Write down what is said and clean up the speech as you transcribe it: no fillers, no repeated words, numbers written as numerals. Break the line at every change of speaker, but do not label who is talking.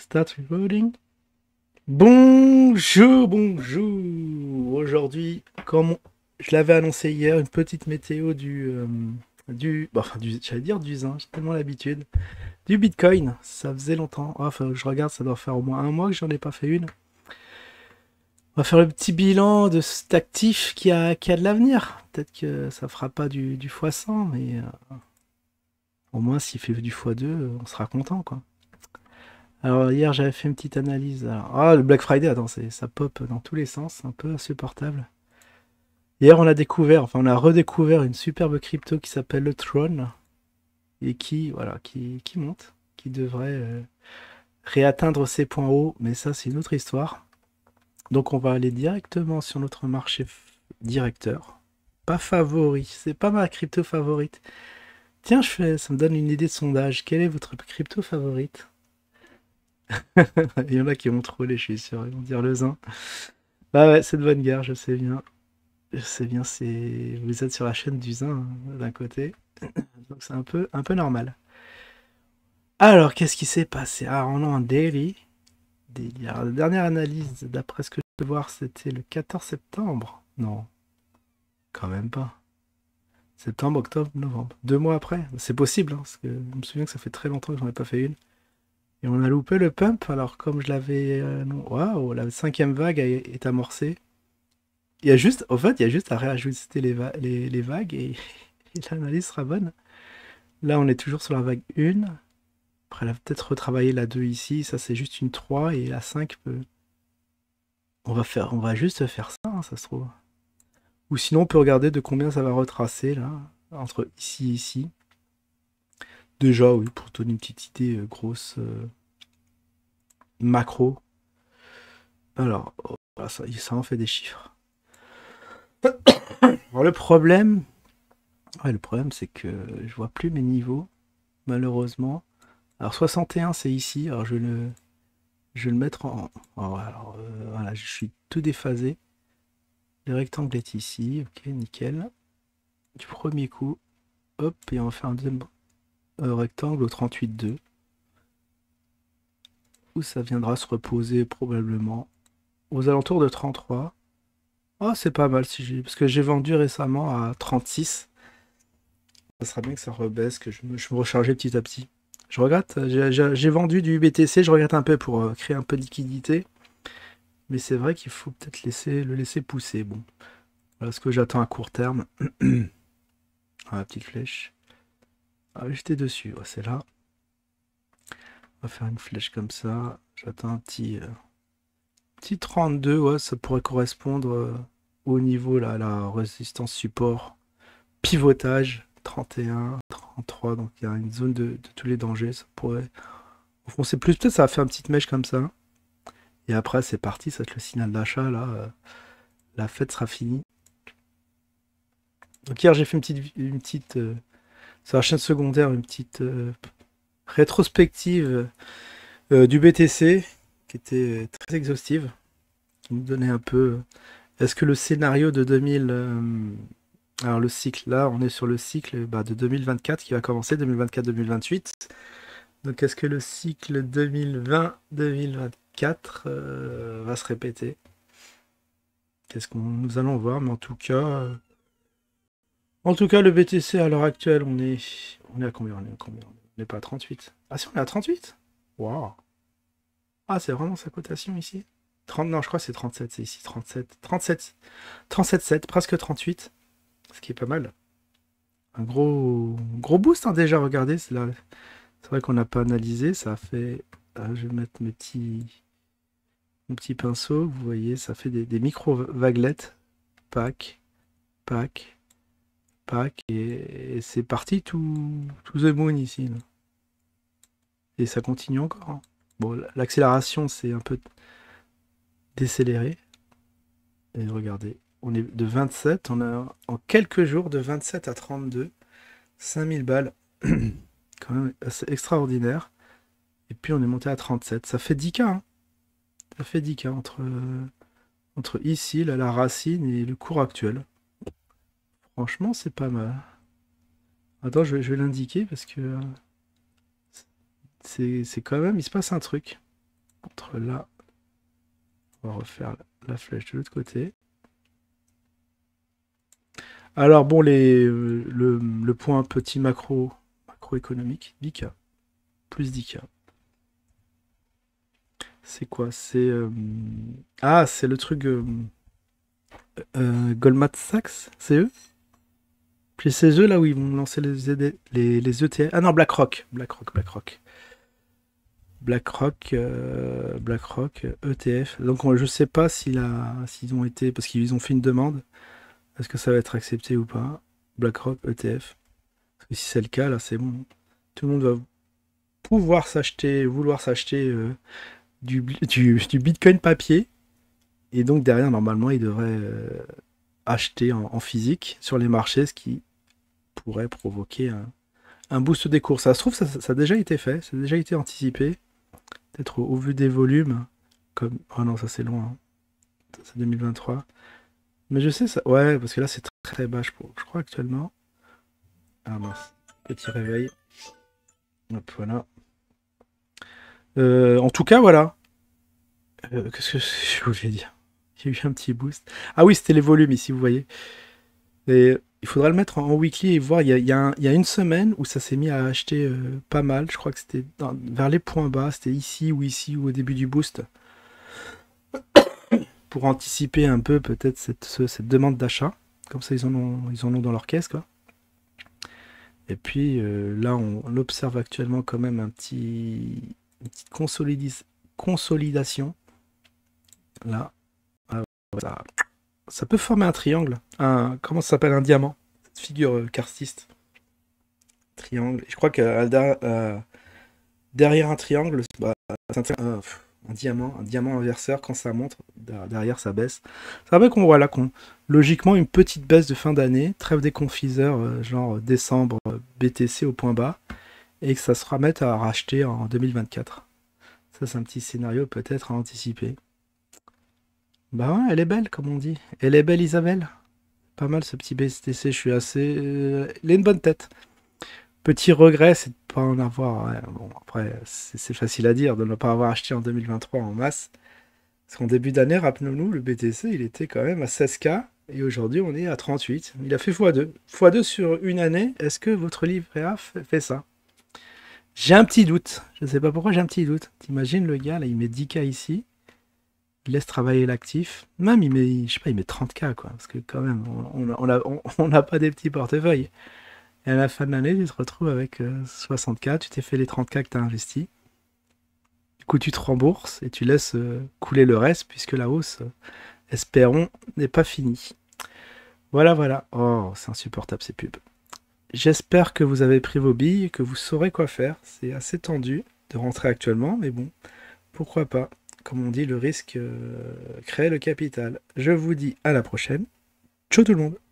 Start recording. Bonjour, bonjour. Aujourd'hui, comme je l'avais annoncé hier, une petite météo j'allais dire du zinc, j'ai tellement l'habitude. Du Bitcoin, ça faisait longtemps. Enfin, je regarde, ça doit faire au moins un mois que j'en ai pas fait une. On va faire le petit bilan de cet actif qui a de l'avenir. Peut-être que ça fera pas du x100, mais au moins s'il fait du x2, on sera content, quoi. Alors hier j'avais fait une petite analyse. Le Black Friday, attends, ça pop dans tous les sens, c'est un peu insupportable. Hier on a redécouvert une superbe crypto qui s'appelle le Tron et qui monte, qui devrait réatteindre ses points hauts, mais ça c'est une autre histoire. Donc on va aller directement sur notre marché directeur. Pas favori, c'est pas ma crypto favorite. Tiens, ça me donne une idée de sondage. Quelle est votre crypto favorite? Il y en a qui vont troller, je suis sûr, ils vont dire le zin. Bah ouais, c'est de bonne guerre, je sais bien. Je sais bien, vous êtes sur la chaîne du Zin, hein, d'un côté. Donc c'est un peu normal. Alors, qu'est-ce qui s'est passé? Ah, on a un daily. Alors, la dernière analyse, d'après ce que je peux voir, c'était le 14 septembre. Non, quand même pas. Septembre, octobre, novembre. 2 mois après. C'est possible, hein, parce que je me souviens que ça fait très longtemps que j'en ai pas fait une. Et on a loupé le pump, alors comme je l'avais... non, waouh, la cinquième vague est amorcée. Il y a juste à réajuster les vagues et, et l'analyse sera bonne. Là, on est toujours sur la vague 1. Après, elle va peut-être retravailler la 2 ici. Ça, c'est juste une 3 et la 5 peut... On va juste faire ça, hein, ça se trouve. Ou sinon, on peut regarder de combien ça va retracer, là, entre ici et ici. Déjà, oui, pour donner une petite idée grosse macro. Alors, voilà, ça en fait des chiffres. Alors, le problème, c'est que je vois plus mes niveaux, malheureusement. Alors 61 c'est ici, alors je vais le mettre en... voilà, je suis tout déphasé. Le rectangle est ici, ok, nickel. Du premier coup, hop, et on va faire un deuxième rectangle au 38,2. Où ça viendra se reposer probablement aux alentours de 33. Oh, c'est pas mal parce que j'ai vendu récemment à 36. Ça sera bien que ça rebaisse, que je me rechargeais petit à petit. Je regrette, j'ai vendu du BTC, je regrette un peu pour créer un peu de liquidité. Mais c'est vrai qu'il faut peut-être le laisser pousser. Bon, voilà ce que j'attends à court terme. Ah, la petite flèche. Ah, j'étais dessus, ouais, c'est là. On va faire une flèche comme ça. J'attends un petit 32, ouais, ça pourrait correspondre au niveau, là, la résistance support. Pivotage, 31, 33, donc il y a une zone de tous les dangers. Ça pourrait... Au fond, c'est plus, peut-être ça va faire une petite mèche comme ça. Et après, c'est parti, ça va être le signal d'achat, là. La fête sera finie. Donc hier, j'ai fait une petite sur la chaîne secondaire, une petite rétrospective du BTC qui était très exhaustive, qui nous donnait un peu. Est-ce que le scénario de 2000. Alors le cycle, là, on est sur le cycle de 2024 qui va commencer, 2024-2028. Donc est-ce que le cycle 2020-2024 va se répéter? Qu'est-ce qu'on nous allons voir, mais en tout cas, le BTC à l'heure actuelle, on est à combien? On est à combien? On n'est pas à 38. Ah si, on est à 38? Waouh! Ah, c'est vraiment sa cotation ici? 30, non, je crois que c'est 37, c'est ici, 37. 37, 37,7, presque 38, ce qui est pas mal. Un gros, gros boost, hein, déjà, regardez, c'est vrai qu'on n'a pas analysé, ça fait... je vais mettre mon petit pinceau, vous voyez, ça fait des micro-vaguelettes. Pack, pack, pack, et c'est parti to the moon ici, là. Et ça continue encore, hein. Bon, l'accélération, c'est un peu décéléré. Et regardez, on est de 27, on a en quelques jours de 27 à 32, 5000 balles. Quand même assez extraordinaire. Et puis on est monté à 37. Ça fait 10K, hein. Ça fait 10K entre ici, là, la racine et le cours actuel. Franchement, c'est pas mal. Attends, je vais l'indiquer parce que c'est quand même, il se passe un truc. entre là. On va refaire la flèche de l'autre côté. Alors bon, le point petit macroéconomique, 10K. Plus 10K. C'est quoi? C'est ah, c'est le truc Goldman Sachs, c'est eux? Puis c'est eux là où ils vont lancer les ETF. Ah non, BlackRock. BlackRock, ETF. Donc je sais pas s'ils ont été, parce qu'ils ont fait une demande. Est-ce que ça va être accepté ou pas? BlackRock, ETF. Parce que si c'est le cas, là c'est bon. Tout le monde va vouloir s'acheter du Bitcoin papier. Et donc derrière, normalement, ils devraient acheter en physique sur les marchés, ce qui pourrait provoquer un boost des cours. Ça se trouve, ça a déjà été fait, ça a déjà été anticipé. Peut-être au vu des volumes. Comme... Oh non, ça c'est loin. Hein. C'est 2023. Mais je sais ça. Ouais, parce que là c'est très, très bas, je crois actuellement. Ah mince. Petit réveil. Hop, voilà. En tout cas, voilà. Qu'est-ce que je voulais dire? Il y a eu un petit boost. Ah oui, c'était les volumes ici, vous voyez. Et il faudra le mettre en weekly et voir. Il y a une semaine où ça s'est mis à acheter pas mal. Je crois que c'était vers les points bas. C'était ici ou au début du boost. Pour anticiper un peu peut-être cette demande d'achat. Comme ça, ils en ont dans leur caisse, quoi. Et puis là, on observe actuellement quand même une petite consolidation. Là, ça peut former un triangle. Comment ça s'appelle? Un diamant. Cette figure karstiste. Triangle. Je crois que derrière un triangle, c'est un diamant inverseur. Quand ça monte, derrière ça baisse. C'est vrai qu'on voit là logiquement une petite baisse de fin d'année, trêve des confiseurs, genre décembre, BTC au point bas, et que ça se remette à racheter en 2024. Ça, c'est un petit scénario peut-être à anticiper. Bah ouais, elle est belle, comme on dit. Elle est belle, Isabelle. Pas mal ce petit BTC, je suis assez... il a une bonne tête. Petit regret, c'est de ne pas en avoir... Ouais, bon, après, c'est facile à dire, de ne pas avoir acheté en 2023 en masse. Parce qu'en début d'année, rappelons-nous, le BTC, il était quand même à 16K, et aujourd'hui, on est à 38. Il a fait x2. x2 sur une année, est-ce que votre livret A fait ça? J'ai un petit doute. Je ne sais pas pourquoi j'ai un petit doute. T'imagines le gars, là, il met 10K ici. Il laisse travailler l'actif. Même, il met, je sais pas, il met 30K, quoi. Parce que quand même, on n'a pas des petits portefeuilles. Et à la fin de l'année, tu te retrouves avec 60K. Tu t'es fait les 30K que tu as investis. Du coup, tu te rembourses et tu laisses couler le reste, puisque la hausse, espérons, n'est pas finie. Voilà, voilà. Oh, c'est insupportable ces pubs. J'espère que vous avez pris vos billes, que vous saurez quoi faire. C'est assez tendu de rentrer actuellement, mais bon, pourquoi pas. Comme on dit, le risque crée le capital. Je vous dis à la prochaine. Ciao tout le monde.